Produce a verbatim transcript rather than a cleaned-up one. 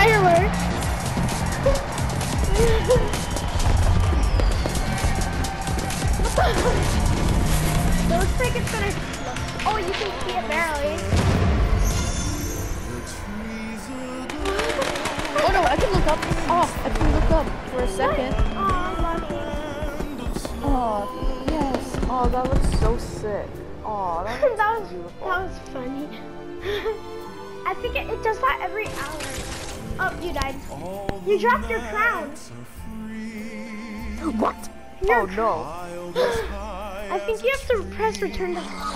fireworks. It looks like it's gonna explode. Oh, you can see it barely. Oh no, I can look up. Oh, I can look up for a second. Oh, mommy. Oh, yes. Oh, that looks so sick. Oh, that looks that was beautiful. that was funny. I think it, it does that every hour. Oh, you died. You dropped your crown. What? Your Oh no. I think you have to press return to